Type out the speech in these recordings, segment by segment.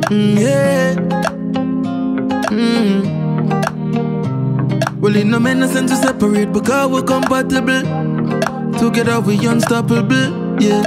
Yeah. Well, it no make no sense to separate because we're compatible. Together we unstoppable. Yeah.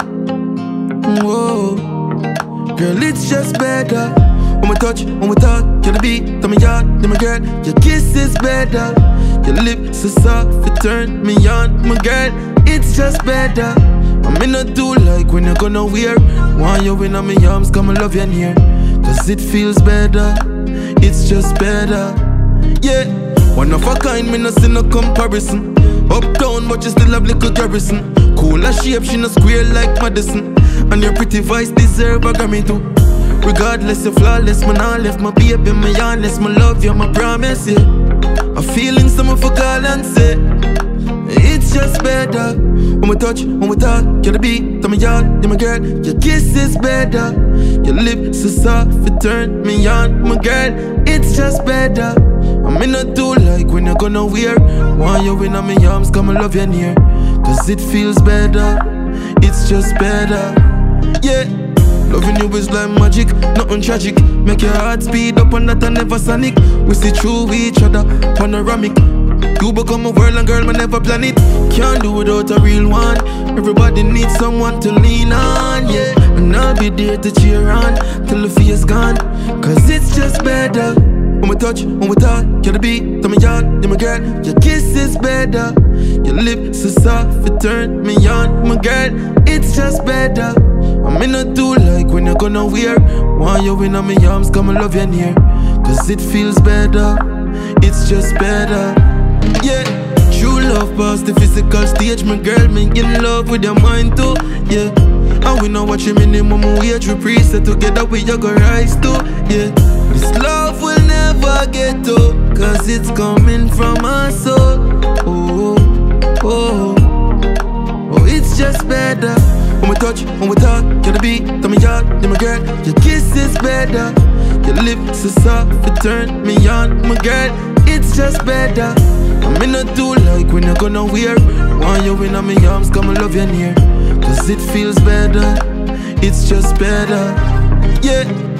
Whoa. Girl, it's just better. When we touch, when we talk, you're the beat, tell me yard, you're my girl. Your kiss is better. Your lips so soft, you turn me on, my girl. It's just better. I'm in a do like when you're gonna wear. Want you in on my arms, come and love you near. Cause it feels better, it's just better. Yeah, one of a kind, me no see no comparison. Up down, but you still have little garrison. Cool as shape, she no square like Madison. And your pretty voice deserve a Grammy too. Regardless, you're flawless, man, I left my baby, my honest, my love you, my promise, yeah. I'm feeling someone for call and say it's just better. When we touch, when we talk, you're the beat, tell me yard, you're my girl. Your kiss is better. Your lips so soft, you turn me on, my girl. It's just better. I'm in a do like when you're gonna wear. Want you in on my arms, come and love you near. Cause it feels better, it's just better. Yeah. Loving you is like magic, nothing tragic. Make your heart speed up and that I never sonic. We see through each other, panoramic. You become a world and girl, man never plan it. Can't do without a real one. Everybody needs someone to lean on, yeah. And I'll be there to cheer on till the fear's gone. Cause it's just better. When we touch, when we talk, you're the beat, tell me yard, you're my girl. Your kiss is better. Your lips so soft, you turn me on, my girl. It's just better. I'm in a do like when you're gonna wear. Want you in on my arms, come and love you near. Cause it feels better, it's just better. Yeah, true love past the physical stage, my girl, me in love with your mind too. Yeah, and we know what you minimum wage we preset together we you go rise to. Yeah, this love will never get old, cause it's coming from our soul. Oh, oh, oh, it's just better. When we touch, when we talk, you're the beat, tell me yard, you're my girl. Your kiss is better. Your lips so soft, you turn me on, my girl. It's just better. I'm in a do like when you're gonna wear. Want you in on my arms, come and love you near. Cause it feels better, it's just better. Yeah.